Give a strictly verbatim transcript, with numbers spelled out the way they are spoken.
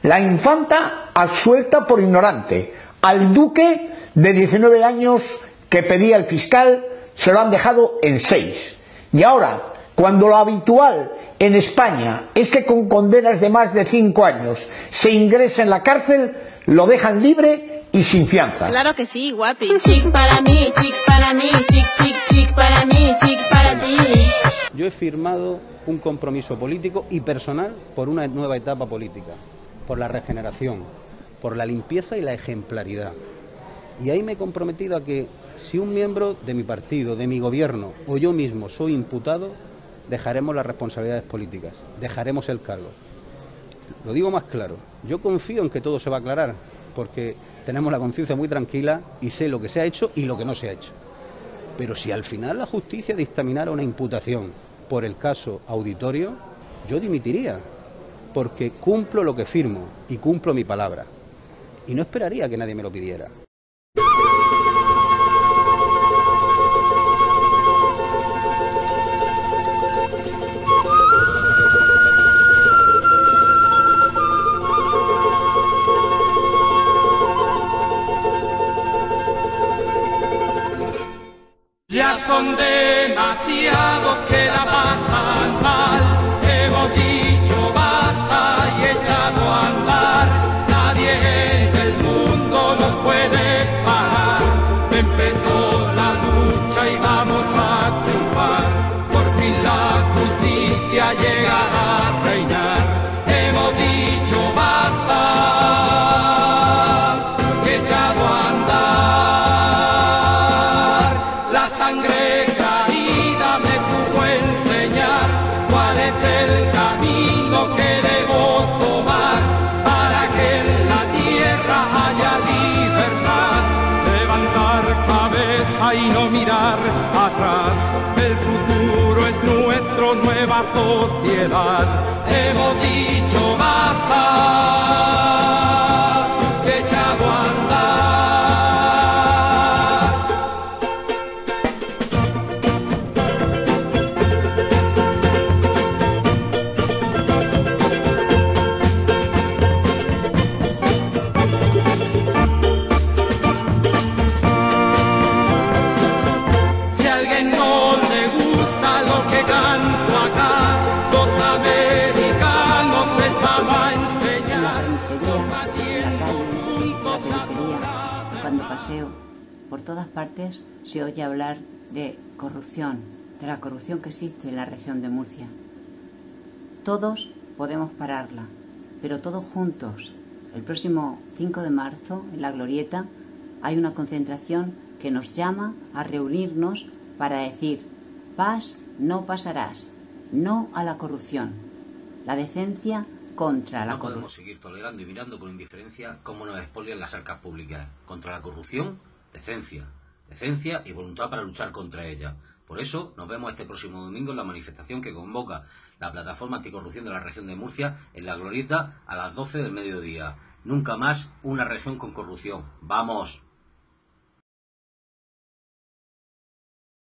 La infanta absuelta por ignorante. Al duque de diecinueve años que pedía el fiscal se lo han dejado en seis. Y ahora, cuando lo habitual en España es que con condenas de más de cinco años se ingrese en la cárcel, lo dejan libre y sin fianza. Claro que sí, guapi. Chic para mí, chic para mí, chic, chic, chic para mí, chic para ti. Yo he firmado un compromiso político y personal por una nueva etapa política, por la regeneración, por la limpieza y la ejemplaridad. Y ahí me he comprometido a que si un miembro de mi partido, de mi gobierno o yo mismo soy imputado, dejaremos las responsabilidades políticas, dejaremos el cargo. Lo digo más claro, yo confío en que todo se va a aclarar, porque tenemos la conciencia muy tranquila y sé lo que se ha hecho y lo que no se ha hecho. Pero si al final la justicia dictaminara una imputación por el caso Auditorio, yo dimitiría, porque cumplo lo que firmo y cumplo mi palabra. Y no esperaría que nadie me lo pidiera. Ya son demasiados que la pasan mal, hemos dicho basta y echado a andar, nadie en el mundo nos puede parar, empezó la lucha y vamos a triunfar, por fin la justicia llegará a reinar, hemos dicho basta y echado a andar. Sangre caída me supo enseñar cuál es el camino que debo tomar para que en la tierra haya libertad. Levantar cabeza y no mirar atrás, el futuro es nuestro, nueva sociedad. Hemos dicho basta, echado a andar. Cuando paseo por todas partes se oye hablar de corrupción, de la corrupción que existe en la región de Murcia. Todos podemos pararla, pero todos juntos. El próximo cinco de marzo, en la Glorieta, hay una concentración que nos llama a reunirnos para decir: paz, no pasarás, no a la corrupción, la decencia contra la no corrupción. No podemos seguir tolerando y mirando con indiferencia cómo nos expolian las arcas públicas. Contra la corrupción, decencia. Decencia y voluntad para luchar contra ella. Por eso nos vemos este próximo domingo en la manifestación que convoca la Plataforma Anticorrupción de la región de Murcia en la Glorieta a las doce del mediodía. Nunca más una región con corrupción. ¡Vamos!